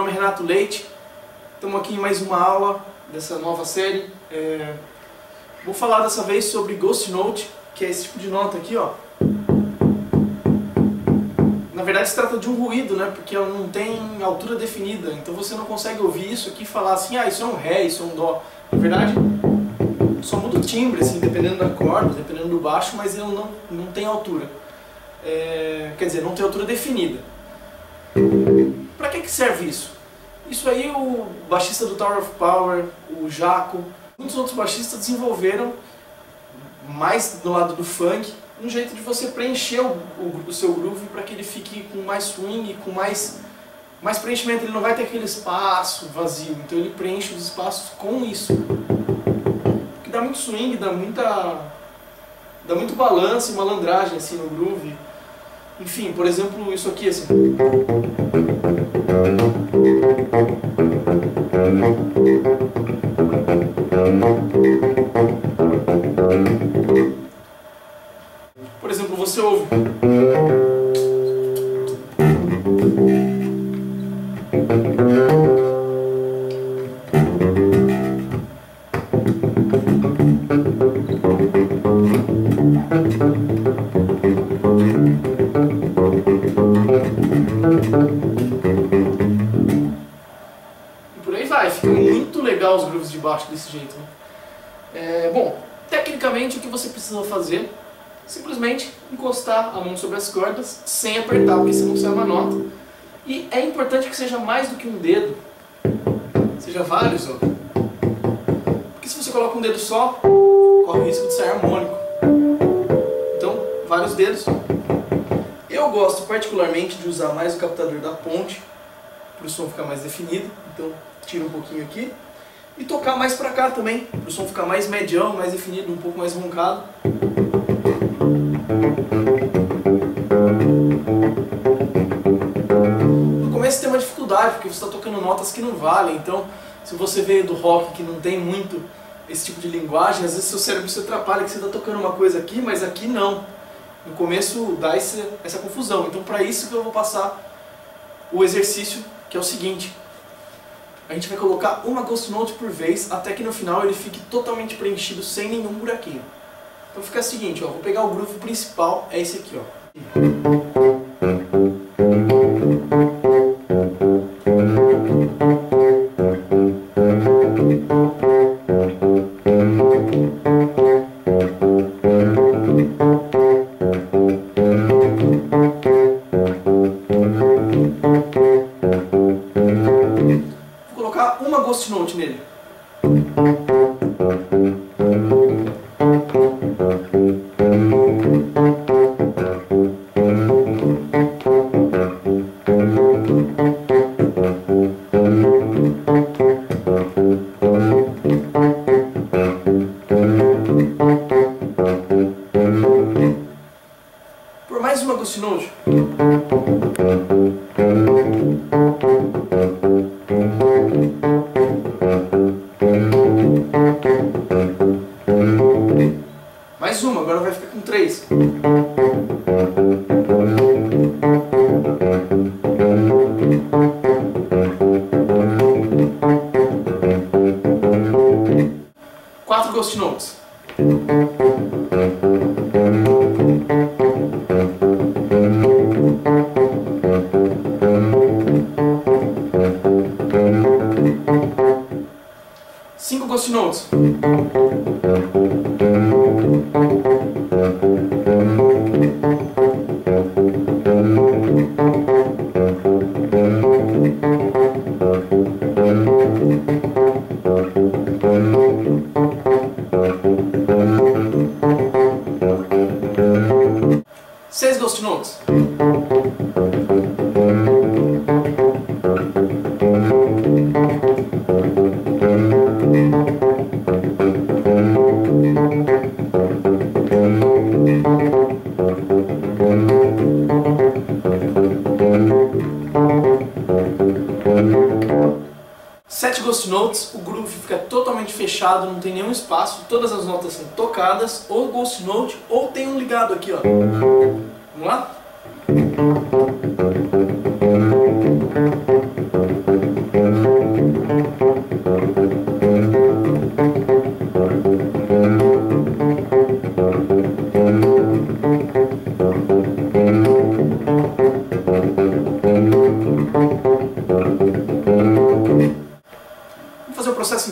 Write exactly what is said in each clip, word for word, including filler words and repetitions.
nome é Renato Leite, estamos aqui em mais uma aula dessa nova série. É... Vou falar dessa vez sobre Ghost Note, que é esse tipo de nota aqui, ó. Na verdade se trata de um ruído, né? Porque ela não tem altura definida, então você não consegue ouvir isso aqui e falar assim, ah, isso é um Ré, isso é um Dó. Na verdade, só muda o timbre, assim, dependendo da corda, dependendo do baixo, mas ele não, não tem altura. É... Quer dizer, não tem altura definida. Para que que serve isso? Isso aí o baixista do Tower of Power, o Jaco, muitos outros baixistas desenvolveram, mais do lado do funk, um jeito de você preencher o, o, o seu groove para que ele fique com mais swing, com mais, mais preenchimento. Ele não vai ter aquele espaço vazio, então ele preenche os espaços com isso. Que dá muito swing, dá muita, dá muito balanço e malandragem assim no groove. Enfim, por exemplo, isso aqui assim. Por exemplo, você ouve. E por aí vai, fica muito legal os grooves de baixo desse jeito, né? É, bom, tecnicamente o que você precisa fazer? Simplesmente encostar a mão sobre as cordas sem apertar, porque senão sai uma nota. E é importante que seja mais do que um dedo, seja vários, ó. Porque se você coloca um dedo só, corre o risco de sair harmônico. Então, vários dedos. Eu gosto particularmente de usar mais o captador da ponte, para o som ficar mais definido. Então, tiro um pouquinho aqui. E tocar mais pra cá também, para o som ficar mais medião, mais definido, um pouco mais roncado. No começo tem uma dificuldade, porque você está tocando notas que não valem. Então, se você veio do rock que não tem muito esse tipo de linguagem, às vezes seu cérebro se atrapalha, que você está tocando uma coisa aqui, mas aqui não. No começo dá essa, essa confusão. Então, para isso que eu vou passar o exercício, que é o seguinte. A gente vai colocar uma Ghost Note por vez, até que no final ele fique totalmente preenchido, sem nenhum buraquinho. Então fica o seguinte, ó, vou pegar o groove principal, é esse aqui, ó. Vou colocar uma Ghost Note nele. Por mais uma Ghost Note. Mais uma, agora vai ficar com três. Quatro Ghost Notes. Cinco Ghost Notes. Seis Ghost Notes. Sete Ghost Notes, o groove fica totalmente fechado, não tem nenhum espaço, todas as notas são tocadas, ou Ghost Note, ou tem um ligado aqui, ó. Vamos lá?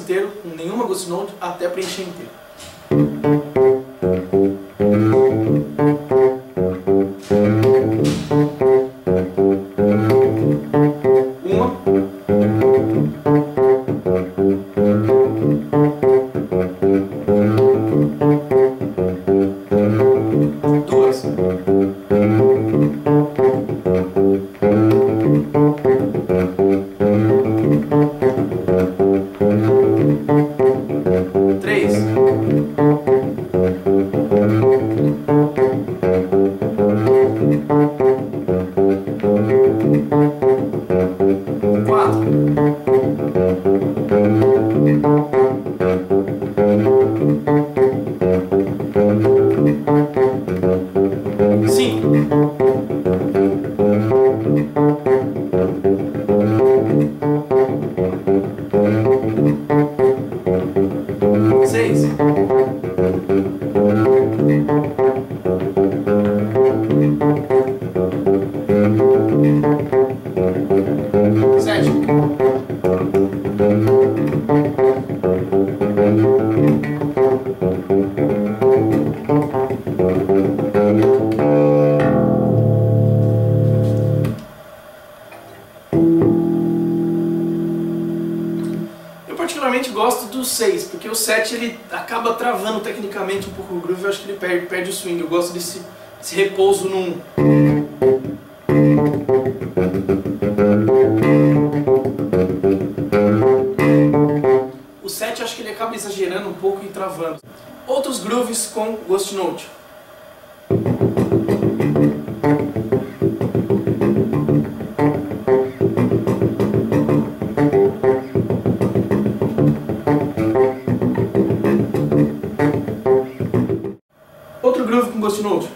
inteiro, com nenhuma ghost note, até preencher inteiro. Uma. Duas. Três. Quatro. Cinco. Seis. Sete. Eu particularmente gosto do seis, porque o sete ele acaba travando tecnicamente um pouco o groove, eu acho que ele perde, perde o swing. Eu gosto desse, desse repouso num... O sete acho que ele acaba exagerando um pouco e travando. Outros grooves com ghost note. Outro groove com ghost note.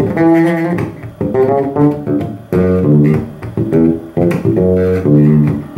Thank you.